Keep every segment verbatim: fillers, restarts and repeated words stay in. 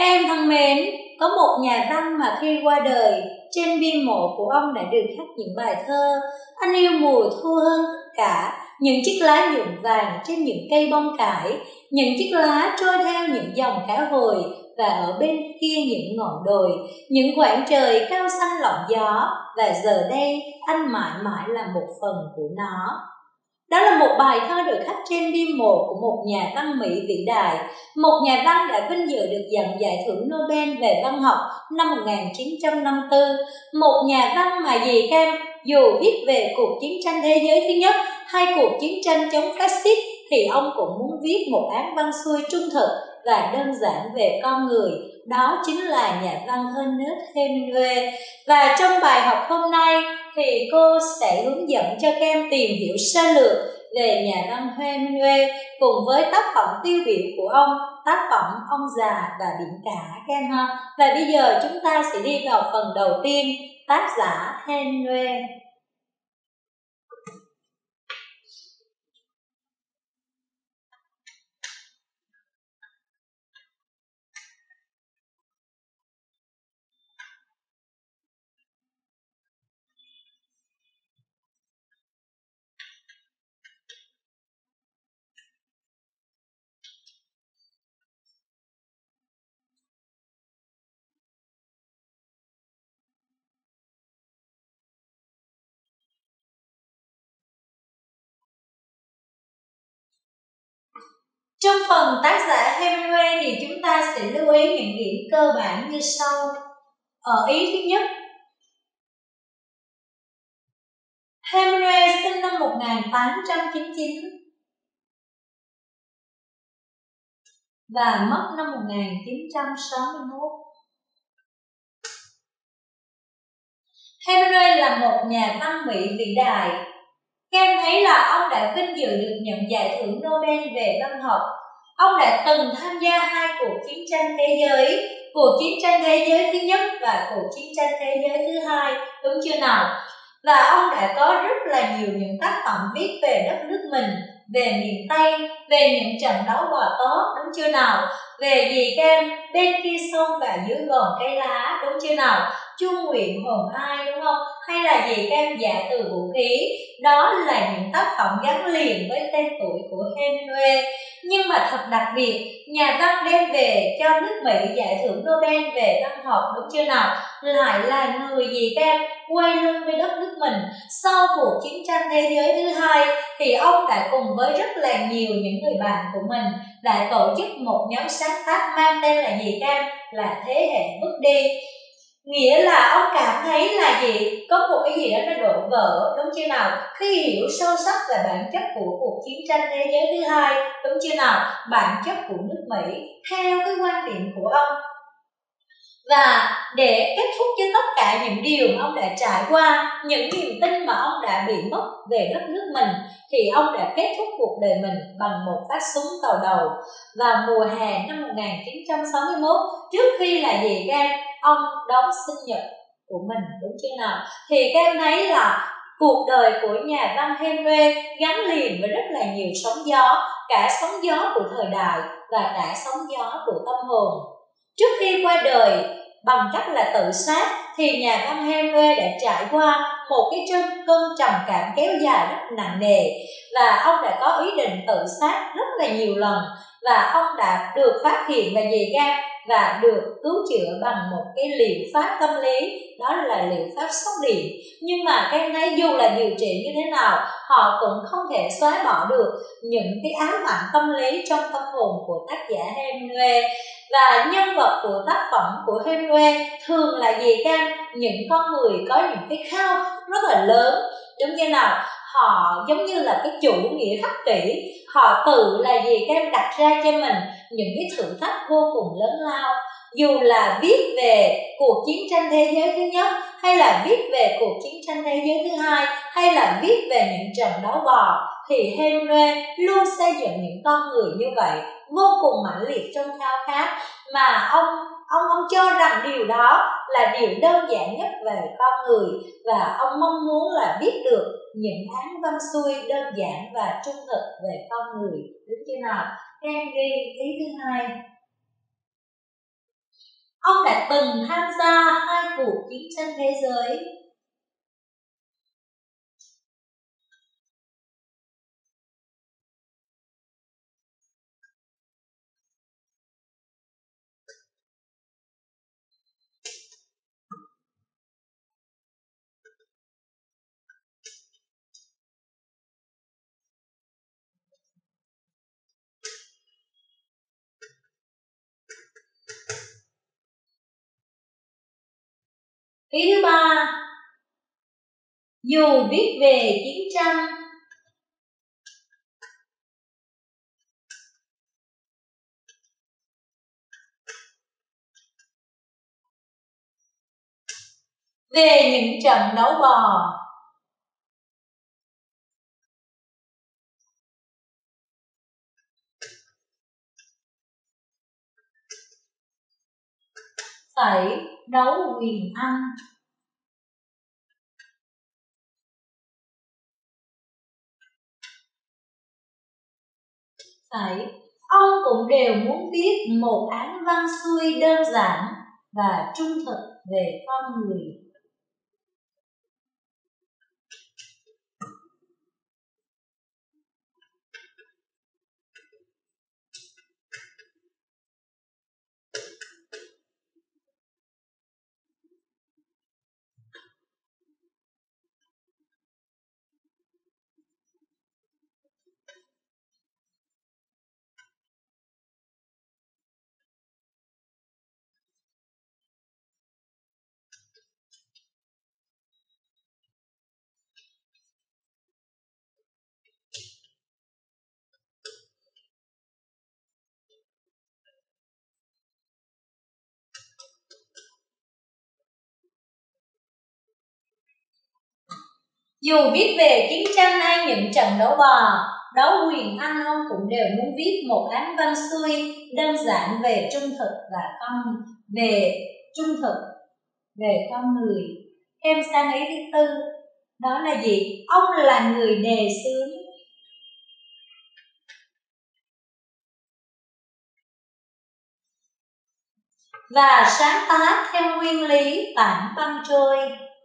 Các em thân mến, có một nhà văn mà khi qua đời, trên bia mộ của ông đã được khắc những bài thơ: anh yêu mùa thu hơn tất cả, những chiếc lá nhuộm vàng trên những cây bông cải, những chiếc lá trôi theo những dòng cá hồi, và ở bên kia những ngọn đồi, những khoảng trời cao xanh lộng gió, và giờ đây anh mãi mãi là một phần của nó. Đó là một bài thơ được khắc trên bia mộ của một nhà văn Mỹ vĩ đại, một nhà văn đã vinh dự được nhận giải thưởng Nobel về văn học năm một nghìn chín trăm năm mươi tư, một nhà văn mà dì các em dù viết về cuộc chiến tranh thế giới thứ nhất hay cuộc chiến tranh chống phát xít thì ông cũng muốn viết một án văn xuôi trung thực và đơn giản về con người, đó chính là nhà văn Ernest Hemingway. Và trong bài học hôm nay thì cô sẽ hướng dẫn cho các em tìm hiểu sơ lược về nhà văn Hemingway cùng với tác phẩm tiêu biểu của ông, tác phẩm Ông già và biển cả các em ha. Và bây giờ chúng ta sẽ đi vào phần đầu tiên, tác giả Hemingway. Trong phần tác giả Hemingway thì chúng ta sẽ lưu ý những điểm cơ bản như sau. Ở ý thứ nhất, Hemingway sinh năm một nghìn tám trăm chín mươi chín và mất năm một nghìn chín trăm sáu mươi mốt. Hemingway là một nhà văn Mỹ vĩ đại. Các em thấy là ông đã vinh dự được nhận giải thưởng Nobel về văn học. Ông đã từng tham gia hai cuộc chiến tranh thế giới, cuộc chiến tranh thế giới thứ nhất và cuộc chiến tranh thế giới thứ hai, đúng chưa nào? Và ông đã có rất là nhiều những tác phẩm viết về đất nước mình, về miền Tây, về những trận đấu bò tót, đúng chưa nào? Về gì các em? Bên kia sông và dưới gòn cây lá, đúng chưa nào? Chung nguyện hồn ai, đúng không? Hay là gì các em? Dạ từ vũ khí. Đó là những tác phẩm gắn liền với tên tuổi của Hemingway. Nhưng mà thật đặc biệt, nhà văn đem về cho nước Mỹ giải thưởng Nobel về văn học, đúng chưa nào? Lại là người gì các em? Quay lưng với đất nước mình. Sau cuộc chiến tranh thế giới thứ hai thì ông đã cùng với rất là nhiều những người bạn của mình đã tổ chức một nhóm sáng tác mang tên là gì các em? Là Thế hệ vứt đi. Nghĩa là ông cảm thấy là gì? Có một cái gì đó nó đổ vỡ, đúng chưa nào? Khi hiểu sâu sắc về bản chất của cuộc chiến tranh thế giới thứ hai, đúng chưa nào? Bản chất của nước Mỹ theo cái quan điểm của ông. Và để kết thúc cho tất cả những điều mà ông đã trải qua, những niềm tin mà ông đã bị mất về đất nước mình, thì ông đã kết thúc cuộc đời mình bằng một phát súng vào đầu vào mùa hè năm một nghìn chín trăm sáu mươi mốt, trước khi là gì các em? Ông đón sinh nhật của mình, đúng chưa nào? Thì các em thấy là cuộc đời của nhà văn Hemingway gắn liền với rất là nhiều sóng gió, cả sóng gió của thời đại và cả sóng gió của tâm hồn. Trước khi qua đời bằng cách là tự sát thì nhà văn Hemingway đã trải qua một cái cơn cơn trầm cảm kéo dài rất nặng nề, và ông đã có ý định tự sát rất là nhiều lần, và ông đã được phát hiện và gì gan và được cứu chữa bằng một cái liệu pháp tâm lý, đó là liệu pháp sốc điện. Nhưng mà các em thấy dù là điều trị như thế nào, họ cũng không thể xóa bỏ được những cái ám ảnh tâm lý trong tâm hồn của tác giả Hemingway. Và nhân vật của tác phẩm của Hemingway thường là gì các em? Những con người có những cái khao rất là lớn, đúng như nào? Họ giống như là cái chủ nghĩa khắc kỷ, họ tự là gì các em đặt ra cho mình những cái thử thách vô cùng lớn lao. Dù là viết về cuộc chiến tranh thế giới thứ nhất, hay là viết về cuộc chiến tranh thế giới thứ hai, hay là viết về những trận đấu bò, thì Hemingway luôn xây dựng những con người như vậy, vô cùng mãnh liệt trong khao khát, mà ông ông ông cho rằng điều đó là điều đơn giản nhất về con người, và ông mong muốn là viết được những án văn xuôi đơn giản và trung thực về con người, đúng chưa nào? Em ghi ý thứ hai. Ông đã từng tham gia hai cuộc chiến tranh thế giới. Ý thứ ba, dù viết về chiến tranh, về những trận đấu bò, phải đấu quyền Anh. Phải, ông cũng đều muốn viết một án văn xuôi đơn giản và trung thực về con người. Dù viết về chiến tranh hay những trận đấu bò, đấu quyền Anh, ông cũng đều muốn viết một án văn xuôi đơn giản về trung thực và con về trung thực về con người. Em sang ý thứ tư, đó là gì? Ông là người đề xướng và sáng tác theo nguyên lý tản băng trôi.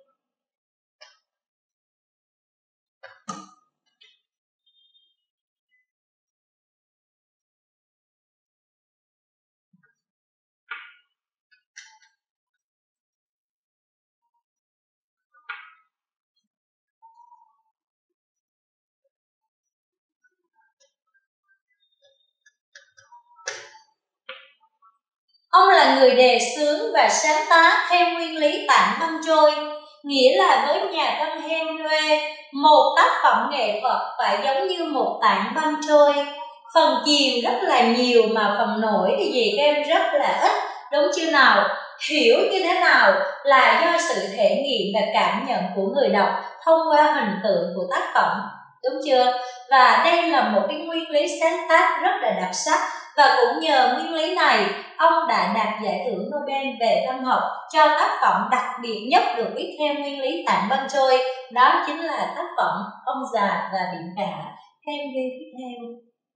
Ông là người đề xướng và sáng tác theo nguyên lý tản băng trôi, nghĩa là với nhà văn Hemingway, một tác phẩm nghệ thuật phải giống như một tảng băng trôi. Phần chìm rất là nhiều mà phần nổi thì gì các em rất là ít, đúng chưa nào? Hiểu như thế nào là do sự thể nghiệm và cảm nhận của người đọc thông qua hình tượng của tác phẩm, đúng chưa? Và đây là một cái nguyên lý sáng tác rất là đặc sắc, và cũng nhờ nguyên lý này ông đã đạt giải thưởng Nobel về văn học cho tác phẩm đặc biệt nhất được viết theo nguyên lý tản băng trôi, đó chính là tác phẩm Ông Già và Biển Cả. Em ghi tiếp theo.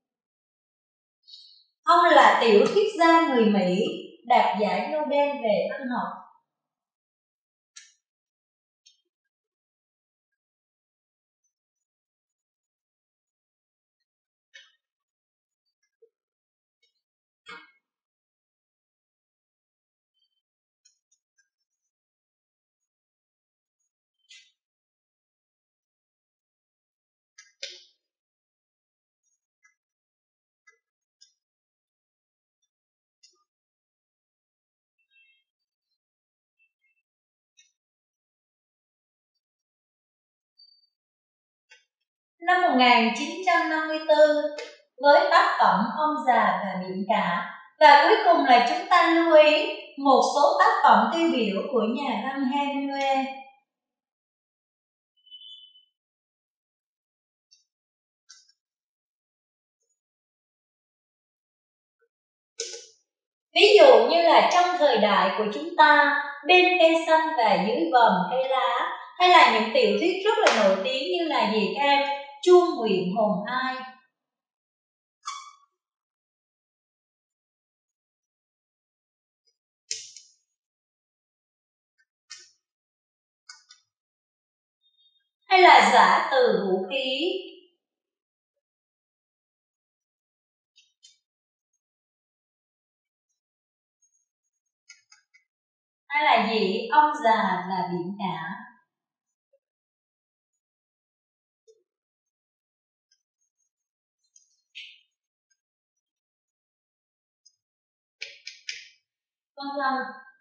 Ông là tiểu thuyết gia người Mỹ đạt giải Nobel về văn học. Năm một nghìn chín trăm năm mươi tư với tác phẩm Ông Già và Biển Cả. Và cuối cùng là chúng ta lưu ý một số tác phẩm tiêu biểu của nhà văn Hemingway. Ví dụ như là Trong Thời Đại Của Chúng Ta, Bên Cây Xanh và Dưới Vòm Cây Lá, hay là những tiểu thuyết rất là nổi tiếng như là gì các em? Chuông Nguyện Hồn Ai. hay là giả từ vũ khí? Hay là gì? Ông già là biển cả. Vâng vâng.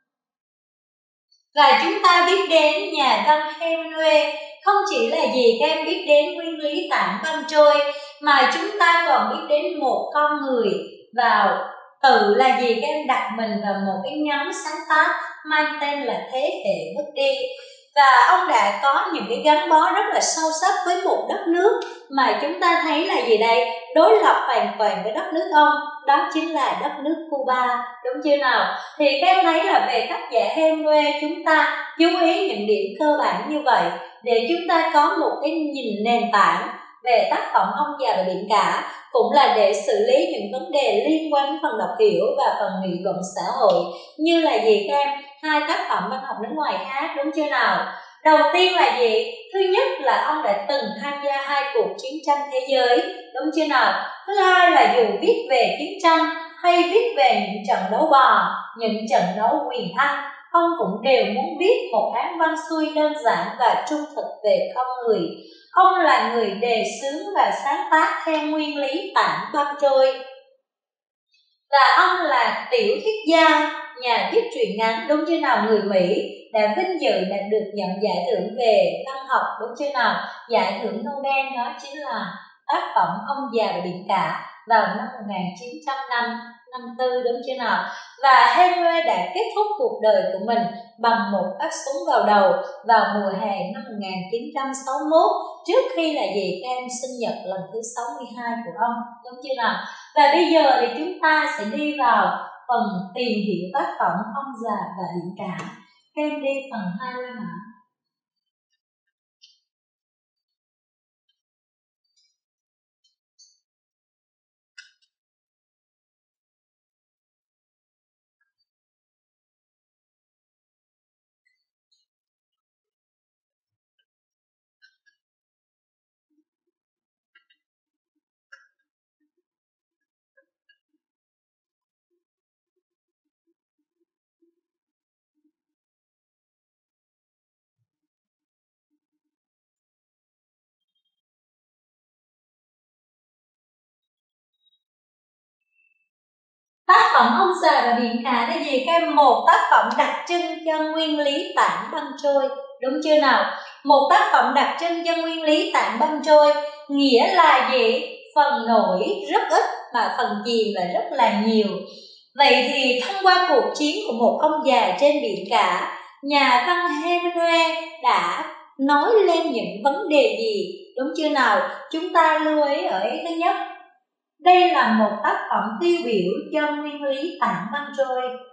Và chúng ta biết đến nhà văn Hemingway không chỉ là gì các em biết đến nguyên lý tảng băng trôi, mà chúng ta còn biết đến một con người vào tự là gì các em đặt mình vào một cái nhóm sáng tác mang tên là Thế hệ vứt đi. Và ông đã có những cái gắn bó rất là sâu sắc với một đất nước mà chúng ta thấy là gì đây? Đối lập hoàn toàn với đất nước ông, đó chính là đất nước Cuba, đúng chưa nào? Thì các em thấy là về tác giả Hemingway chúng ta chú ý những điểm cơ bản như vậy để chúng ta có một cái nhìn nền tảng về tác phẩm Ông già và biển cả, cũng là để xử lý những vấn đề liên quan đến phần đọc hiểu và phần nghị luận xã hội, như là gì các em? Hai tác phẩm văn học nước ngoài khác, đúng chưa nào? Đầu tiên là gì? Thứ nhất là ông đã từng tham gia hai cuộc chiến tranh thế giới, đúng chưa nào? Thứ hai là dù viết về chiến tranh hay viết về những trận đấu bò, những trận đấu quyền Anh, ông cũng đều muốn viết một án văn xuôi đơn giản và trung thực về con người. Ông là người đề xướng và sáng tác theo nguyên lý tảng băng trôi. Và ông là tiểu thuyết gia, nhà viết truyện ngắn, đúng chưa nào? Người Mỹ đã vinh dự đã được nhận giải thưởng về văn học, đúng chưa nào? Giải thưởng Nobel đó chính là tác phẩm Ông già và biển cả vào năm một nghìn chín trăm năm mươi tư, đúng chưa nào? Và Hemingway đã kết thúc cuộc đời của mình bằng một phát súng vào đầu vào mùa hè năm một nghìn chín trăm sáu mươi mốt, trước khi là gì các em sinh nhật lần thứ sáu mươi hai của ông, đúng chưa nào? Và bây giờ thì chúng ta sẽ đi vào phần tìm hiểu tác phẩm Ông già và biển cả. Các em đi phần hai lên ạ. Tác phẩm Ông già và biển cả là gì các em? Một tác phẩm đặc trưng cho nguyên lý tảng băng trôi, đúng chưa nào? Một tác phẩm đặc trưng cho nguyên lý tảng băng trôi nghĩa là gì? Phần nổi rất ít mà phần chìm là rất là nhiều. Vậy thì thông qua cuộc chiến của một ông già trên biển cả, nhà văn Hemingway đã nói lên những vấn đề gì, đúng chưa nào? Chúng ta lưu ý ở ý thứ nhất, đây là một tác phẩm tiêu biểu cho nguyên lý tảng băng trôi.